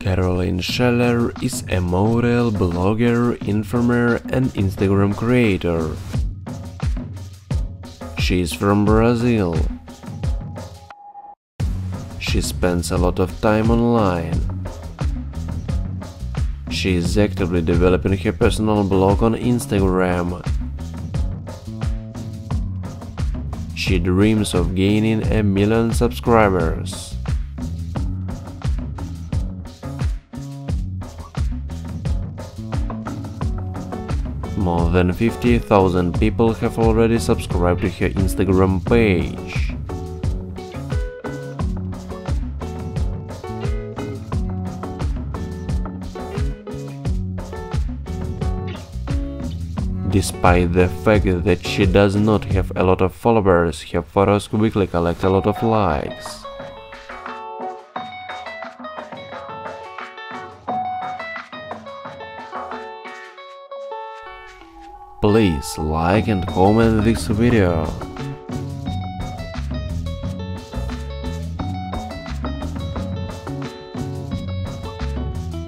Karoline Scheler is a model, blogger, informer, and Instagram creator. She is from Brazil. She spends a lot of time online. She is actively developing her personal blog on Instagram. She dreams of gaining 1 million subscribers. More than 50,000 people have already subscribed to her Instagram page. Despite the fact that she does not have a lot of followers, her photos quickly collect a lot of likes. Please like and comment this video.